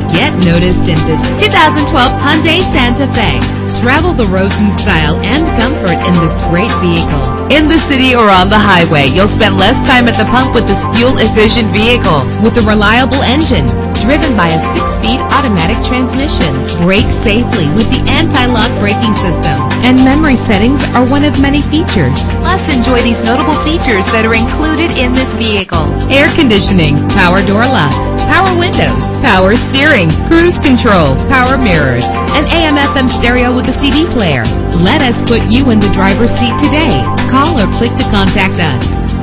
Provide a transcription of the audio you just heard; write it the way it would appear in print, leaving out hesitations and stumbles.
Get noticed in this 2012 Hyundai Santa Fe. Travel the roads in style and comfort in this great vehicle. In the city or on the highway, you'll spend less time at the pump with this fuel-efficient vehicle. With a reliable engine driven by a 6-speed automatic transmission. Brake safely with the anti-lock braking system. And memory settings are one of many features. Plus, enjoy these notable features that are included in this vehicle: air conditioning, power door locks, power windows, power steering, cruise control, power mirrors, an AM/FM stereo with a CD player. Let us put you in the driver's seat today. Call or click to contact us.